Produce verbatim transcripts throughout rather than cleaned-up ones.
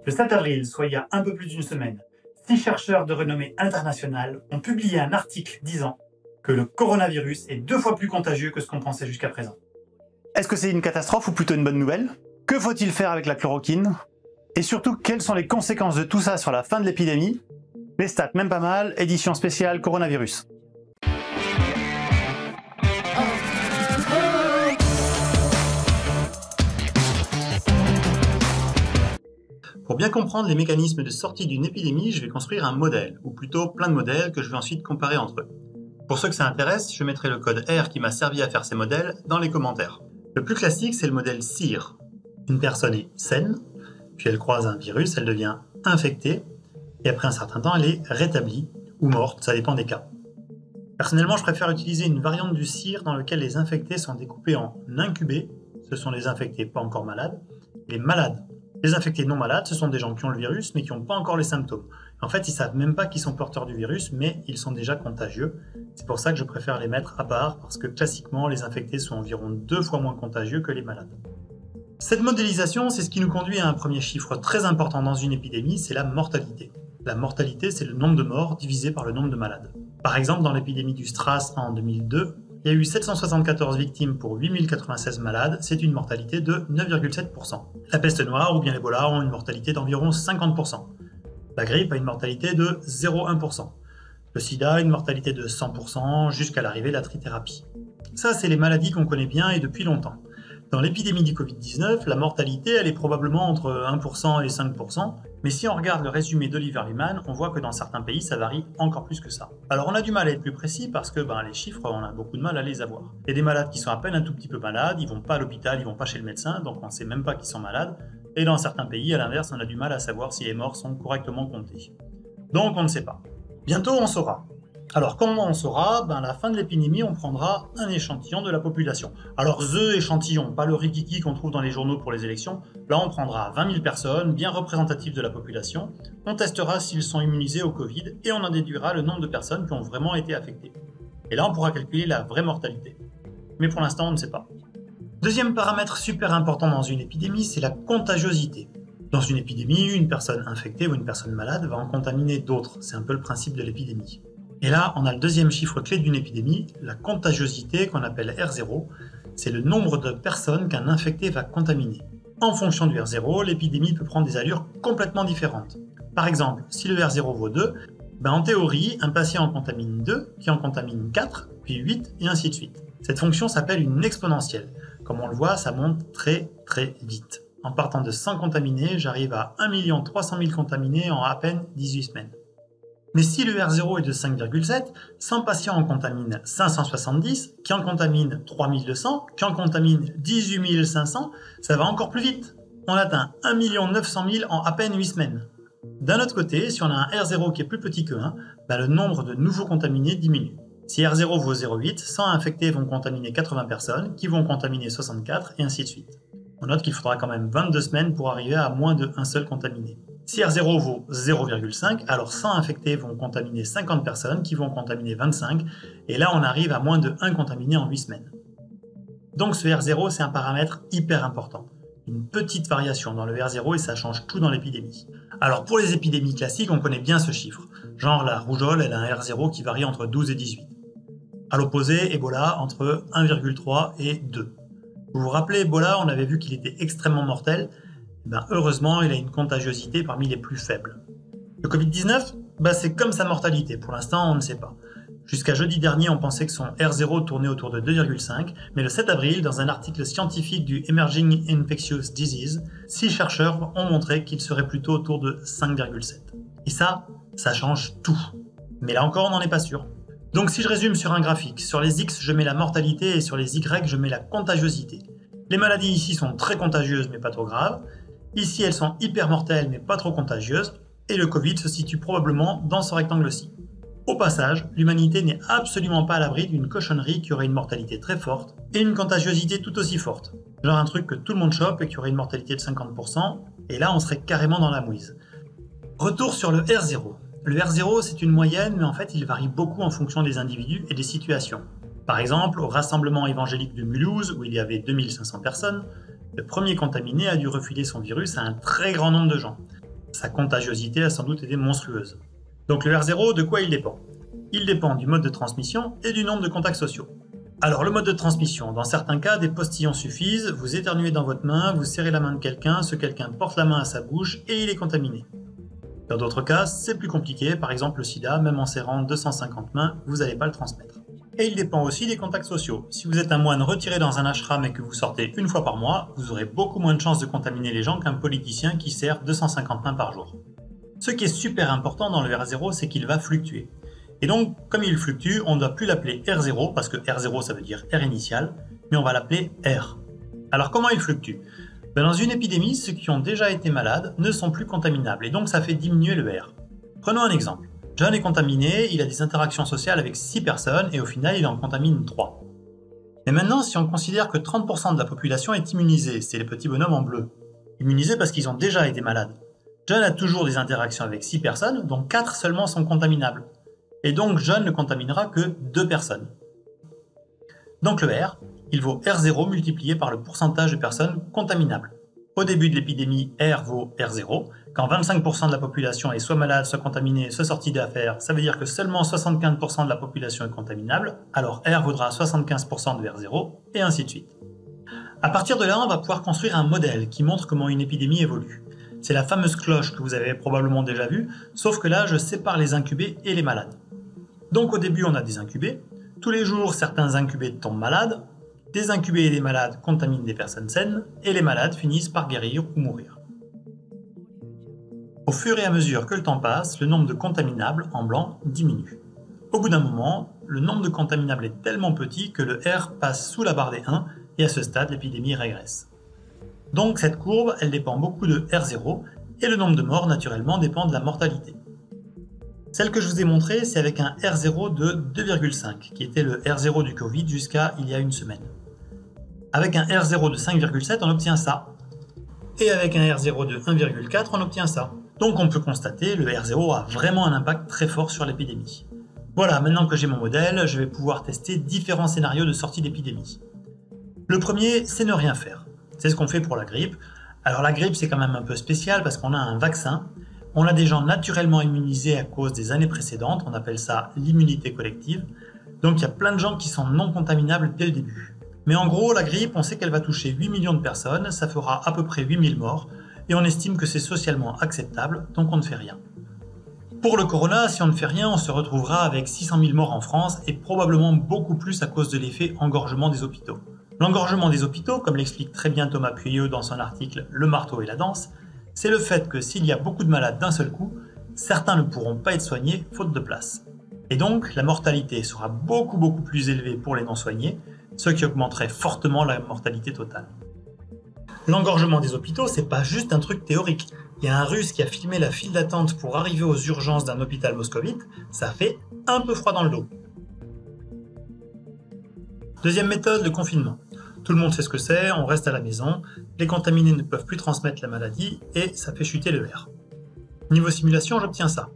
Le sept avril, soit il y a un peu plus d'une semaine, six chercheurs de renommée internationale ont publié un article disant que le coronavirus est deux fois plus contagieux que ce qu'on pensait jusqu'à présent. Est-ce que c'est une catastrophe ou plutôt une bonne nouvelle? Que faut-il faire avec la chloroquine? Et surtout, quelles sont les conséquences de tout ça sur la fin de l'épidémie? Les stats, même pas mal, édition spéciale coronavirus. Pour bien comprendre les mécanismes de sortie d'une épidémie, je vais construire un modèle, ou plutôt plein de modèles que je vais ensuite comparer entre eux. Pour ceux que ça intéresse, je mettrai le code R qui m'a servi à faire ces modèles dans les commentaires. Le plus classique, c'est le modèle C I R. Une personne est saine, puis elle croise un virus, elle devient infectée, et après un certain temps, elle est rétablie ou morte, ça dépend des cas. Personnellement, je préfère utiliser une variante du C I R dans laquelle les infectés sont découpés en incubés, ce sont les infectés pas encore malades, les malades. Les infectés non malades, ce sont des gens qui ont le virus mais qui n'ont pas encore les symptômes. En fait, ils ne savent même pas qu'ils sont porteurs du virus, mais ils sont déjà contagieux. C'est pour ça que je préfère les mettre à part, parce que classiquement, les infectés sont environ deux fois moins contagieux que les malades. Cette modélisation, c'est ce qui nous conduit à un premier chiffre très important dans une épidémie, c'est la mortalité. La mortalité, c'est le nombre de morts divisé par le nombre de malades. Par exemple, dans l'épidémie du SRAS en deux mille deux, il y a eu sept cent soixante-quatorze victimes pour huit mille quatre-vingt-seize malades, c'est une mortalité de neuf virgule sept pour cent. La peste noire ou bien l'Ebola ont une mortalité d'environ cinquante pour cent. La grippe a une mortalité de zéro virgule un pour cent. Le sida a une mortalité de cent pour cent jusqu'à l'arrivée de la trithérapie. Ça, c'est les maladies qu'on connaît bien et depuis longtemps. Dans l'épidémie du covid dix-neuf, la mortalité, elle est probablement entre un pour cent et cinq pour cent, mais si on regarde le résumé d'Oliver Luhmann, on voit que dans certains pays, ça varie encore plus que ça. Alors on a du mal à être plus précis parce que ben, les chiffres, on a beaucoup de mal à les avoir. Il y a des malades qui sont à peine un tout petit peu malades, ils vont pas à l'hôpital, ils vont pas chez le médecin, donc on sait même pas qu'ils sont malades, et dans certains pays, à l'inverse, on a du mal à savoir si les morts sont correctement comptés. Donc on ne sait pas. Bientôt on saura. Alors comment on saura? Ben, à la fin de l'épidémie, on prendra un échantillon de la population. Alors the échantillon, pas le rikiki qu'on trouve dans les journaux pour les élections. Là, on prendra vingt mille personnes, bien représentatives de la population. On testera s'ils sont immunisés au Covid et on en déduira le nombre de personnes qui ont vraiment été affectées. Et là, on pourra calculer la vraie mortalité. Mais pour l'instant, on ne sait pas. Deuxième paramètre super important dans une épidémie, c'est la contagiosité. Dans une épidémie, une personne infectée ou une personne malade va en contaminer d'autres. C'est un peu le principe de l'épidémie. Et là, on a le deuxième chiffre clé d'une épidémie, la contagiosité qu'on appelle R zéro. C'est le nombre de personnes qu'un infecté va contaminer. En fonction du R zéro, l'épidémie peut prendre des allures complètement différentes. Par exemple, si le R zéro vaut deux, ben en théorie, un patient en contamine deux, qui en contamine quatre, puis huit, et ainsi de suite. Cette fonction s'appelle une exponentielle. Comme on le voit, ça monte très très vite. En partant de cent contaminés, j'arrive à un million trois cent mille contaminés en à peine dix-huit semaines. Mais si le R zéro est de cinq virgule sept, cent patients en contaminent cinq cent soixante-dix, qui en contaminent trois mille deux cents, qui en contaminent dix-huit mille cinq cents, ça va encore plus vite. On atteint un million neuf cent mille en à peine huit semaines. D'un autre côté, si on a un R zéro qui est plus petit que un, bah le nombre de nouveaux contaminés diminue. Si R zéro vaut zéro virgule huit, cent infectés vont contaminer quatre-vingts personnes, qui vont contaminer soixante-quatre, et ainsi de suite. On note qu'il faudra quand même vingt-deux semaines pour arriver à moins de un seul contaminé. Si R zéro vaut zéro virgule cinq, alors cent infectés vont contaminer cinquante personnes, qui vont contaminer vingt-cinq, et là on arrive à moins de un contaminé en huit semaines. Donc ce R zéro, c'est un paramètre hyper important. Une petite variation dans le R zéro et ça change tout dans l'épidémie. Alors pour les épidémies classiques, on connaît bien ce chiffre. Genre la rougeole, elle a un R zéro qui varie entre douze et dix-huit. À l'opposé, Ebola entre un virgule trois et deux. Vous vous rappelez, Ebola, on avait vu qu'il était extrêmement mortel. Ben, heureusement, il a une contagiosité parmi les plus faibles. Le covid dix-neuf, ben, c'est comme sa mortalité. Pour l'instant, on ne sait pas. Jusqu'à jeudi dernier, on pensait que son R zéro tournait autour de deux virgule cinq, mais le sept avril, dans un article scientifique du Emerging Infectious Disease, six chercheurs ont montré qu'il serait plutôt autour de cinq virgule sept. Et ça, ça change tout. Mais là encore, on n'en est pas sûr. Donc si je résume sur un graphique, sur les X, je mets la mortalité et sur les Y, je mets la contagiosité. Les maladies ici sont très contagieuses, mais pas trop graves. Ici, elles sont hyper mortelles, mais pas trop contagieuses. Et le Covid se situe probablement dans ce rectangle-ci. Au passage, l'humanité n'est absolument pas à l'abri d'une cochonnerie qui aurait une mortalité très forte et une contagiosité tout aussi forte. Genre un truc que tout le monde chope et qui aurait une mortalité de cinquante pour cent, et là on serait carrément dans la mouise. Retour sur le R zéro. Le R zéro, c'est une moyenne, mais en fait il varie beaucoup en fonction des individus et des situations. Par exemple, au rassemblement évangélique de Mulhouse, où il y avait deux mille cinq cents personnes, le premier contaminé a dû refiler son virus à un très grand nombre de gens. Sa contagiosité a sans doute été monstrueuse. Donc le R zéro, de quoi il dépend? Il dépend du mode de transmission et du nombre de contacts sociaux. Alors le mode de transmission, dans certains cas, des postillons suffisent, vous éternuez dans votre main, vous serrez la main de quelqu'un, ce quelqu'un porte la main à sa bouche et il est contaminé. Dans d'autres cas, c'est plus compliqué, par exemple le sida, même en serrant deux cent cinquante mains, vous n'allez pas le transmettre. Et il dépend aussi des contacts sociaux. Si vous êtes un moine retiré dans un ashram et que vous sortez une fois par mois, vous aurez beaucoup moins de chances de contaminer les gens qu'un politicien qui serre deux cent cinquante mains par jour. Ce qui est super important dans le R zéro, c'est qu'il va fluctuer. Et donc, comme il fluctue, on ne doit plus l'appeler R zéro, parce que R zéro ça veut dire R initial, mais on va l'appeler R. Alors comment il fluctue? Ben, dans une épidémie, ceux qui ont déjà été malades ne sont plus contaminables, et donc ça fait diminuer le R. Prenons un exemple. John est contaminé, il a des interactions sociales avec six personnes, et au final il en contamine trois. Mais maintenant, si on considère que trente pour cent de la population est immunisée, c'est les petits bonhommes en bleu. Immunisés parce qu'ils ont déjà été malades. John a toujours des interactions avec six personnes, dont quatre seulement sont contaminables. Et donc John ne contaminera que deux personnes. Donc le R, il vaut R zéro multiplié par le pourcentage de personnes contaminables. Au début de l'épidémie, R vaut R zéro. Quand vingt-cinq pour cent de la population est soit malade, soit contaminée, soit sortie d'affaires, ça veut dire que seulement soixante-quinze pour cent de la population est contaminable, alors R vaudra soixante-quinze pour cent de R zéro, et ainsi de suite. À partir de là, on va pouvoir construire un modèle qui montre comment une épidémie évolue. C'est la fameuse cloche que vous avez probablement déjà vue, sauf que là, je sépare les incubés et les malades. Donc au début, on a des incubés. Tous les jours, certains incubés tombent malades. Des incubés et des malades contaminent des personnes saines, et les malades finissent par guérir ou mourir. Au fur et à mesure que le temps passe, le nombre de contaminables en blanc diminue. Au bout d'un moment, le nombre de contaminables est tellement petit que le R passe sous la barre des un, et à ce stade, l'épidémie régresse. Donc cette courbe, elle dépend beaucoup de R zéro, et le nombre de morts, naturellement, dépend de la mortalité. Celle que je vous ai montrée, c'est avec un R zéro de deux virgule cinq, qui était le R zéro du Covid jusqu'à il y a une semaine. Avec un R zéro de cinq virgule sept, on obtient ça. Et avec un R zéro de un virgule quatre, on obtient ça. Donc on peut constater, le R zéro a vraiment un impact très fort sur l'épidémie. Voilà, maintenant que j'ai mon modèle, je vais pouvoir tester différents scénarios de sortie d'épidémie. Le premier, c'est ne rien faire. C'est ce qu'on fait pour la grippe. Alors la grippe, c'est quand même un peu spécial parce qu'on a un vaccin. On a des gens naturellement immunisés à cause des années précédentes, on appelle ça l'immunité collective. Donc il y a plein de gens qui sont non contaminables dès le début. Mais en gros, la grippe, on sait qu'elle va toucher huit millions de personnes, ça fera à peu près huit mille morts, et on estime que c'est socialement acceptable, donc on ne fait rien. Pour le corona, si on ne fait rien, on se retrouvera avec six cent mille morts en France, et probablement beaucoup plus à cause de l'effet engorgement des hôpitaux. L'engorgement des hôpitaux, comme l'explique très bien Thomas Pueyo dans son article « Le marteau et la danse », c'est le fait que s'il y a beaucoup de malades d'un seul coup, certains ne pourront pas être soignés faute de place. Et donc, la mortalité sera beaucoup beaucoup plus élevée pour les non-soignés, ce qui augmenterait fortement la mortalité totale. L'engorgement des hôpitaux, c'est pas juste un truc théorique. Il y a un Russe qui a filmé la file d'attente pour arriver aux urgences d'un hôpital moscovite, ça fait un peu froid dans le dos. Deuxième méthode, le confinement. Tout le monde sait ce que c'est, on reste à la maison, les contaminés ne peuvent plus transmettre la maladie et ça fait chuter le R. Niveau simulation, j'obtiens ça.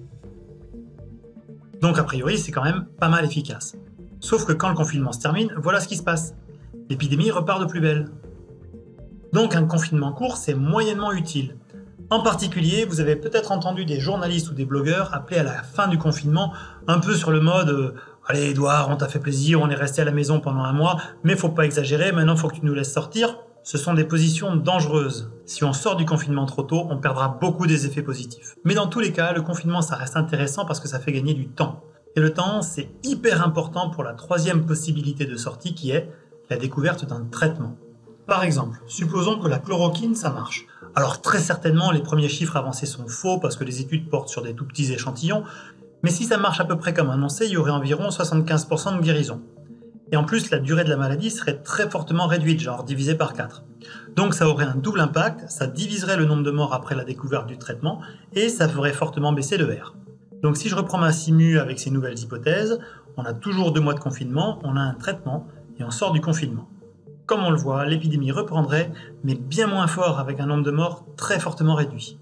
Donc a priori, c'est quand même pas mal efficace. Sauf que quand le confinement se termine, voilà ce qui se passe. L'épidémie repart de plus belle. Donc un confinement court, c'est moyennement utile. En particulier, vous avez peut-être entendu des journalistes ou des blogueurs appeler à la fin du confinement, un peu sur le mode euh, « Allez Edouard, on t'a fait plaisir, on est resté à la maison pendant un mois, mais faut pas exagérer, maintenant faut que tu nous laisses sortir ». Ce sont des positions dangereuses. Si on sort du confinement trop tôt, on perdra beaucoup des effets positifs. Mais dans tous les cas, le confinement, ça reste intéressant parce que ça fait gagner du temps. Et le temps, c'est hyper important pour la troisième possibilité de sortie qui est la découverte d'un traitement. Par exemple, supposons que la chloroquine, ça marche. Alors très certainement, les premiers chiffres avancés sont faux parce que les études portent sur des tout petits échantillons, mais si ça marche à peu près comme annoncé, il y aurait environ soixante-quinze pour cent de guérison. Et en plus, la durée de la maladie serait très fortement réduite, genre divisée par quatre. Donc ça aurait un double impact, ça diviserait le nombre de morts après la découverte du traitement, et ça ferait fortement baisser le R. Donc si je reprends ma simu avec ces nouvelles hypothèses, on a toujours deux mois de confinement, on a un traitement, et on sort du confinement. Comme on le voit, l'épidémie reprendrait, mais bien moins fort avec un nombre de morts très fortement réduit.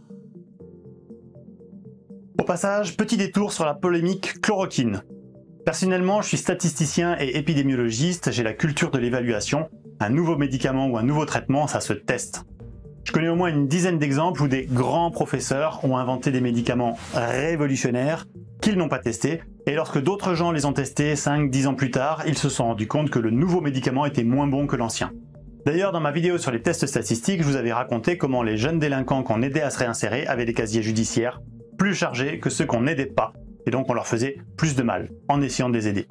Au passage, petit détour sur la polémique chloroquine. Personnellement, je suis statisticien et épidémiologiste, j'ai la culture de l'évaluation. Un nouveau médicament ou un nouveau traitement, ça se teste. Je connais au moins une dizaine d'exemples où des grands professeurs ont inventé des médicaments révolutionnaires qu'ils n'ont pas testés, et lorsque d'autres gens les ont testés cinq dix ans plus tard, ils se sont rendus compte que le nouveau médicament était moins bon que l'ancien. D'ailleurs, dans ma vidéo sur les tests statistiques, je vous avais raconté comment les jeunes délinquants qu'on aidait à se réinsérer avaient des casiers judiciaires plus chargés que ceux qu'on n'aidait pas, et donc on leur faisait plus de mal en essayant de les aider.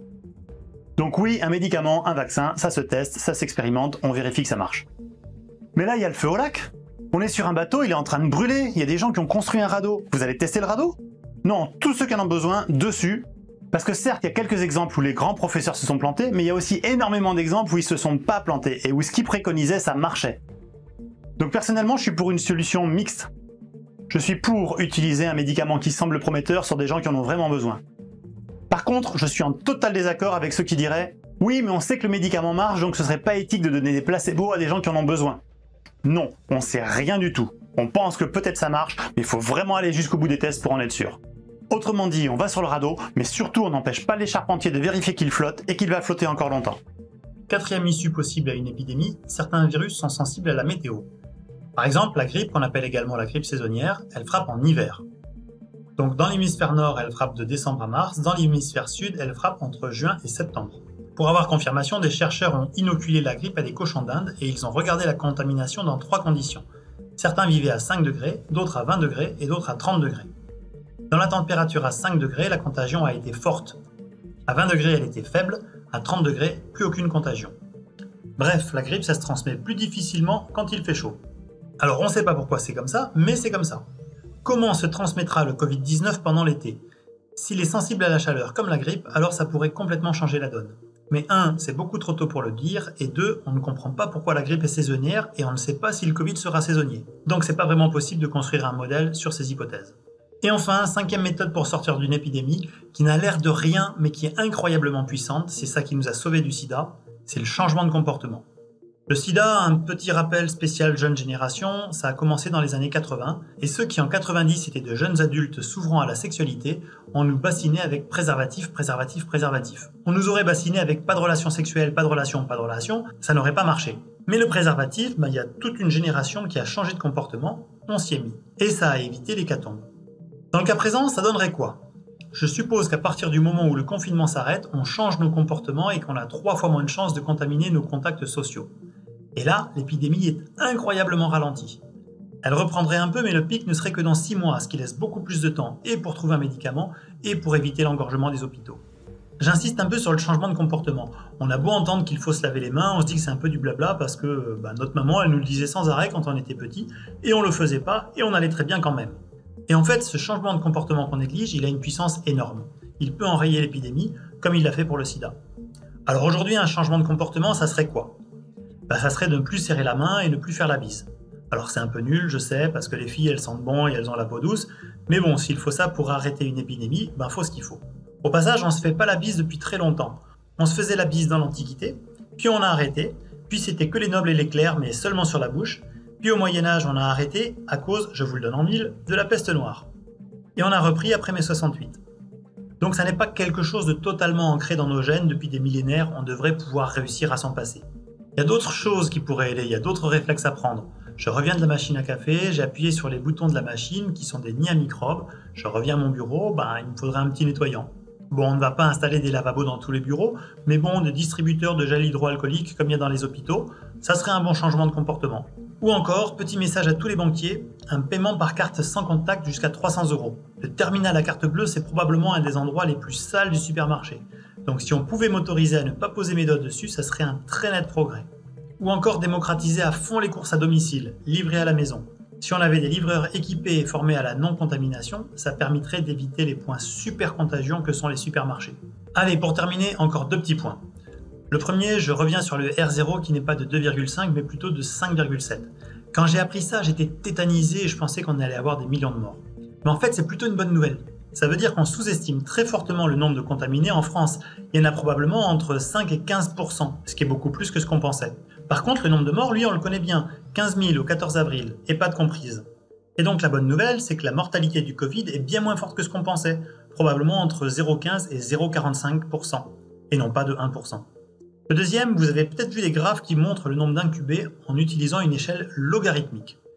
Donc oui, un médicament, un vaccin, ça se teste, ça s'expérimente, on vérifie que ça marche. Mais là, il y a le feu au lac. On est sur un bateau, il est en train de brûler, il y a des gens qui ont construit un radeau. Vous allez tester le radeau? Non, tous ceux qui en ont besoin, dessus. Parce que certes, il y a quelques exemples où les grands professeurs se sont plantés, mais il y a aussi énormément d'exemples où ils se sont pas plantés et où ce qu'ils préconisaient, ça marchait. Donc personnellement, je suis pour une solution mixte. Je suis pour utiliser un médicament qui semble prometteur sur des gens qui en ont vraiment besoin. Par contre, je suis en total désaccord avec ceux qui diraient « Oui, mais on sait que le médicament marche, donc ce serait pas éthique de donner des placebos à des gens qui en ont besoin. » Non, on sait rien du tout. On pense que peut-être ça marche, mais il faut vraiment aller jusqu'au bout des tests pour en être sûr. Autrement dit, on va sur le radeau, mais surtout on n'empêche pas les charpentiers de vérifier qu'il flotte et qu'il va flotter encore longtemps. Quatrième issue possible à une épidémie, certains virus sont sensibles à la météo. Par exemple, la grippe, qu'on appelle également la grippe saisonnière, elle frappe en hiver. Donc dans l'hémisphère nord, elle frappe de décembre à mars, dans l'hémisphère sud, elle frappe entre juin et septembre. Pour avoir confirmation, des chercheurs ont inoculé la grippe à des cochons d'Inde et ils ont regardé la contamination dans trois conditions. Certains vivaient à cinq degrés, d'autres à vingt degrés et d'autres à trente degrés. Dans la température à cinq degrés, la contagion a été forte. À vingt degrés, elle était faible. À trente degrés, plus aucune contagion. Bref, la grippe, ça se transmet plus difficilement quand il fait chaud. Alors on ne sait pas pourquoi c'est comme ça, mais c'est comme ça. Comment se transmettra le covid dix-neuf pendant l'été? S'il est sensible à la chaleur comme la grippe, alors ça pourrait complètement changer la donne. Mais un, c'est beaucoup trop tôt pour le dire, et deux, on ne comprend pas pourquoi la grippe est saisonnière et on ne sait pas si le Covid sera saisonnier. Donc c'est pas vraiment possible de construire un modèle sur ces hypothèses. Et enfin, cinquième méthode pour sortir d'une épidémie, qui n'a l'air de rien, mais qui est incroyablement puissante, c'est ça qui nous a sauvés du sida, c'est le changement de comportement. Le sida, un petit rappel spécial jeune génération, ça a commencé dans les années quatre-vingts, et ceux qui en quatre-vingt-dix étaient de jeunes adultes s'ouvrant à la sexualité, on nous bassinait avec préservatif, préservatif, préservatif. On nous aurait bassiné avec pas de relation sexuelle, pas de relation, pas de relation, ça n'aurait pas marché. Mais le préservatif, bah, y a toute une génération qui a changé de comportement, on s'y est mis. Et ça a évité l'hécatombe. Dans le cas présent, ça donnerait quoi? Je suppose qu'à partir du moment où le confinement s'arrête, on change nos comportements et qu'on a trois fois moins de chances de contaminer nos contacts sociaux. Et là, l'épidémie est incroyablement ralentie. Elle reprendrait un peu, mais le pic ne serait que dans six mois, ce qui laisse beaucoup plus de temps et pour trouver un médicament et pour éviter l'engorgement des hôpitaux. J'insiste un peu sur le changement de comportement. On a beau entendre qu'il faut se laver les mains, on se dit que c'est un peu du blabla parce que bah, notre maman, elle nous le disait sans arrêt quand on était petit, et on le faisait pas et on allait très bien quand même. Et en fait, ce changement de comportement qu'on néglige, il a une puissance énorme. Il peut enrayer l'épidémie, comme il l'a fait pour le sida. Alors aujourd'hui, un changement de comportement, ça serait quoi? Bah, ça serait de ne plus serrer la main et ne plus faire la bise. Alors c'est un peu nul, je sais, parce que les filles, elles sentent bon et elles ont la peau douce, mais bon, s'il faut ça pour arrêter une épidémie, ben faut ce qu'il faut. Au passage, on se fait pas la bise depuis très longtemps. On se faisait la bise dans l'Antiquité, puis on a arrêté, puis c'était que les nobles et les clercs, mais seulement sur la bouche. Puis au Moyen-Âge, on a arrêté à cause, je vous le donne en mille, de la peste noire. Et on a repris après mai soixante-huit. Donc ça n'est pas quelque chose de totalement ancré dans nos gènes depuis des millénaires, on devrait pouvoir réussir à s'en passer. Il y a d'autres choses qui pourraient aider, il y a d'autres réflexes à prendre. Je reviens de la machine à café, j'ai appuyé sur les boutons de la machine qui sont des nids à microbes. Je reviens à mon bureau, ben, il me faudrait un petit nettoyant. Bon, on ne va pas installer des lavabos dans tous les bureaux, mais bon, des distributeurs de gel hydroalcoolique comme il y a dans les hôpitaux, ça serait un bon changement de comportement. Ou encore, petit message à tous les banquiers, un paiement par carte sans contact jusqu'à trois cents euros. Le terminal à carte bleue, c'est probablement un des endroits les plus sales du supermarché. Donc si on pouvait m'autoriser à ne pas poser mes doigts dessus, ça serait un très net progrès. Ou encore démocratiser à fond les courses à domicile, livrées à la maison. Si on avait des livreurs équipés et formés à la non-contamination, ça permettrait d'éviter les points super contagions que sont les supermarchés. Allez, pour terminer, encore deux petits points. Le premier, je reviens sur le R zéro qui n'est pas de deux virgule cinq mais plutôt de cinq virgule sept. Quand j'ai appris ça, j'étais tétanisé et je pensais qu'on allait avoir des millions de morts. Mais en fait, c'est plutôt une bonne nouvelle. Ça veut dire qu'on sous-estime très fortement le nombre de contaminés en France. Il y en a probablement entre cinq et quinze pour cent, ce qui est beaucoup plus que ce qu'on pensait. Par contre, le nombre de morts, lui, on le connaît bien, quinze mille au quatorze avril, et pas de comprise. Et donc la bonne nouvelle, c'est que la mortalité du Covid est bien moins forte que ce qu'on pensait, probablement entre zéro virgule quinze et zéro virgule quarante-cinq pour cent, et non pas de un pour cent. Le deuxième, vous avez peut-être vu des graphes qui montrent le nombre d'incubés en utilisant une échelle logarithmique.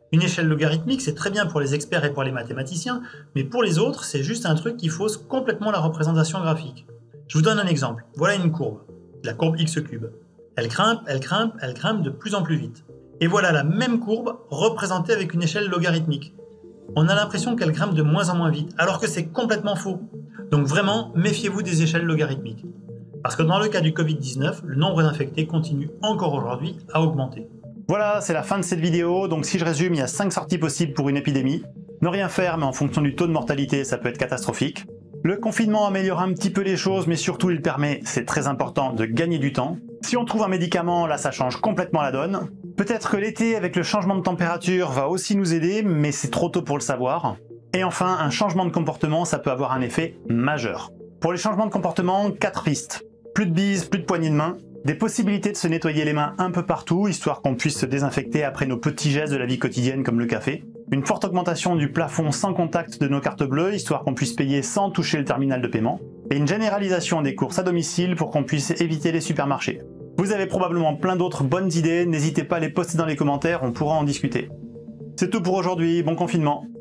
Une échelle logarithmique, c'est très bien pour les experts et pour les mathématiciens, mais pour les autres, c'est juste un truc qui fausse complètement la représentation graphique. Je vous donne un exemple. Voilà une courbe, la courbe x cube. Elle grimpe, elle grimpe, elle grimpe de plus en plus vite. Et voilà la même courbe représentée avec une échelle logarithmique. On a l'impression qu'elle grimpe de moins en moins vite, alors que c'est complètement faux. Donc vraiment, méfiez-vous des échelles logarithmiques. Parce que dans le cas du covid dix-neuf, le nombre d'infectés continue encore aujourd'hui à augmenter. Voilà, c'est la fin de cette vidéo. Donc si je résume, il y a cinq sorties possibles pour une épidémie. Ne rien faire, mais en fonction du taux de mortalité, ça peut être catastrophique. Le confinement améliore un petit peu les choses, mais surtout il permet, c'est très important, de gagner du temps. Si on trouve un médicament, là ça change complètement la donne. Peut-être que l'été, avec le changement de température, va aussi nous aider, mais c'est trop tôt pour le savoir. Et enfin, un changement de comportement, ça peut avoir un effet majeur. Pour les changements de comportement, quatre pistes. Plus de bises, plus de poignées de main. Des possibilités de se nettoyer les mains un peu partout, histoire qu'on puisse se désinfecter après nos petits gestes de la vie quotidienne comme le café. Une forte augmentation du plafond sans contact de nos cartes bleues, histoire qu'on puisse payer sans toucher le terminal de paiement. Et une généralisation des courses à domicile pour qu'on puisse éviter les supermarchés. Vous avez probablement plein d'autres bonnes idées, n'hésitez pas à les poster dans les commentaires, on pourra en discuter. C'est tout pour aujourd'hui, bon confinement!